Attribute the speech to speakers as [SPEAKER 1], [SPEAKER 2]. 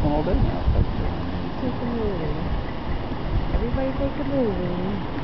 [SPEAKER 1] all day now.
[SPEAKER 2] Take a movie. Everybody take a movie.